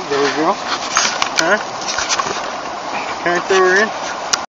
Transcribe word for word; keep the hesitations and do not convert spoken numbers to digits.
There we go. Huh? Can I throw her in?